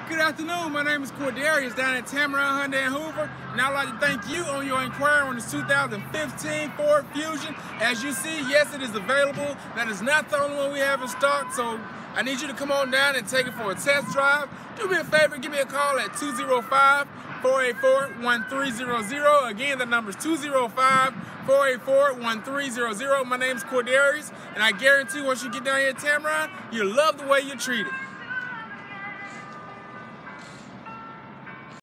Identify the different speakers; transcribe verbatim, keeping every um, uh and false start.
Speaker 1: Good afternoon, my name is Cordarius down at Tamarron Hyundai in Hoover, and I'd like to thank you on your inquiry on this two thousand fifteen Ford Fusion. As you see, yes, it is available. That is not the only one we have in stock, so I need you to come on down and take it for a test drive. Do me a favor, give me a call at two oh five, four eight four, one three zero zero. Again, the number is two oh five, four eight four, one three zero zero. My name is Cordarius, and I guarantee once you get down here at Tamarron, you'll love the way you're treated.